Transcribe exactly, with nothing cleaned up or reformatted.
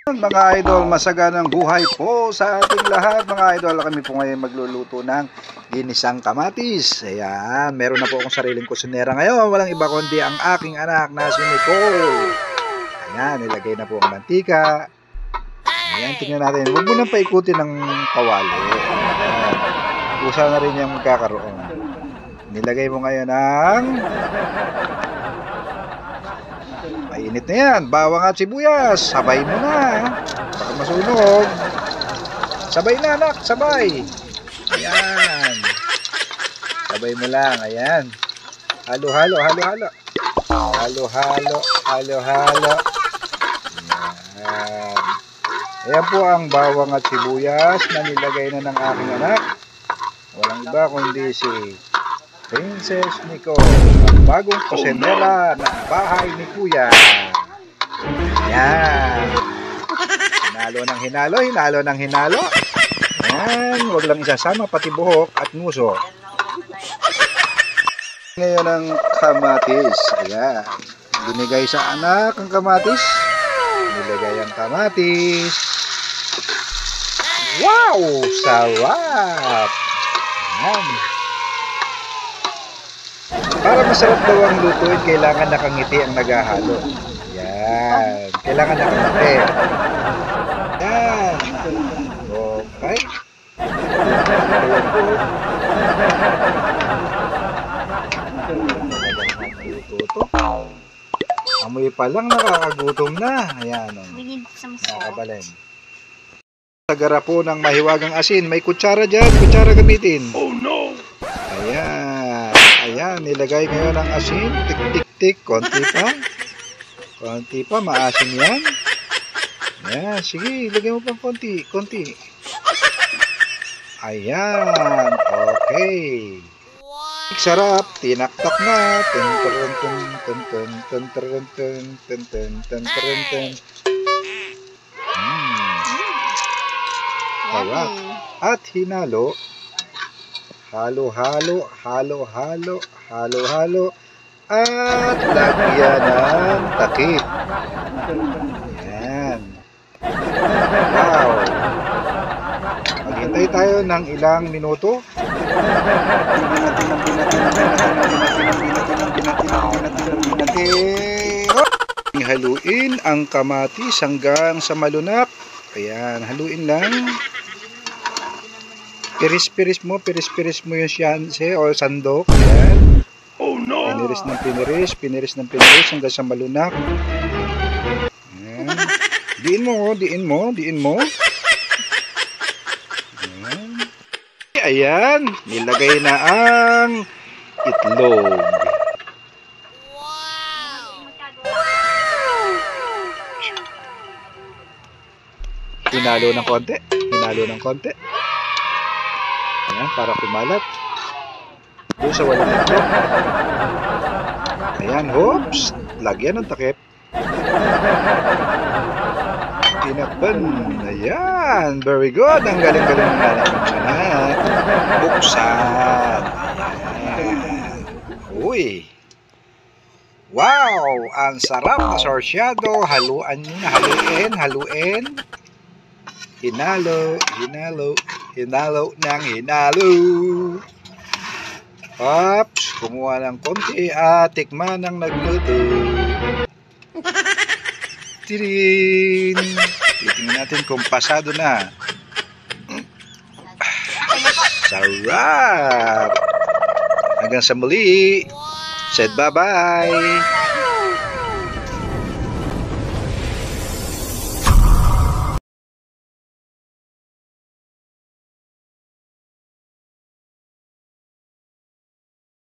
Mga idol, masaganang buhay po sa ating lahat. Mga idol, kami po ngayon magluluto ng ginisang kamatis. Ayan, meron na po akong sariling kusinera ngayon. Walang iba kundi ang aking anak na si Nicole. Ayan, nilagay na po ang mantika. Ayan, tingnan natin. Huwag mo nang paikutin ng kawali. Ayan, usa na rin yung magkakaroon. Nilagay mo ngayon ang mainit na yan, bawang at sibuyas. Sabay mo na, baka masunog. Sabay na anak, sabay. Ayan, sabay mo lang. Ayan, halo halo halo halo halo halo halo halo. Ayan, ayan po ang bawang at sibuyas na nilagay na ng aking anak. Walang iba kundi si Princess Nicole, ang bagong kusinera ng bahay ni Kuya. Ayan. Hinalo ng hinalo, hinalo ng hinalo. Ayan, huwag lang isasama pati buhok at nguso. Ngayon ang kamatis. Ayan. Binigay sa anak ang kamatis. Nilagay ang kamatis. Wow! Sarap! Ayan. Para masarap daw ang lutuin, kailangan nakangiti ang naghahalo. Yan. Kailangan nakangiti. Yan. Okay. Luto. Amoy pa lang nakakagutom na. Ayan. Nakakabalin. Sagara po ng mahiwagang asin. May kutsara dyan. Kutsara gamitin. Oh no! Ayan. Ayan, nilagay ngayon ang asin. Tik, tik, tik. Konti pa. Konti pa. Maasin yan. Ayan, sige. Ilagay mo pang konti. Konti. Ayan. Okay. Sarap. Tinaktak na. Tun, tun, tun, tun, tun, tun, tun, tun, tun, tun, tun, tun, tun. Sarap. At hinalo. Halo-halo, halo-halo, halo-halo, at lagyan ng takip. Ayan. Wow. Maghintay tayo ng ilang minuto. Haluin ang kamatis hanggang sa malunak. Ayan, haluin lang. Piris-piris mo, piris-piris mo yung siyanse o sandok. Ayan. Oh no! Piniris ng piniris, piniris ng piniris hanggang sa malunak. Ayan. Diin mo, diin mo, diin mo. Ayan. Ayan, nilagay na ang itlog. Hinalo ng konti, hinalo ng konti. Ayan, para kumalat doon sa walang itlog. Ayan, hoops, lagyan ng takip. Tinakpan. Ayan, very good. Ang galing-galing na anak. Buksan. Ayan. Uy, wow, ang sarap na sorsyado. Haluan nyo na, haluin, haluin. Hinalo, hinalo, hinalo ng hinalo. Ops, kumuha ng konti at tikman ng nagluto. Tirin! Titingnan natin kung pasado na. Sarap! Hanggang sa muli. Said bye-bye.